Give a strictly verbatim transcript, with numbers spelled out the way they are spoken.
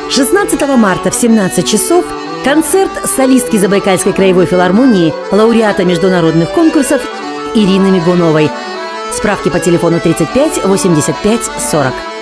шестнадцатого марта в семнадцать часов концерт солистки Забайкальской краевой филармонии, лауреата международных конкурсов Ирины Мигуновой. Справки по телефону тридцать пять восемьдесят пять сорок.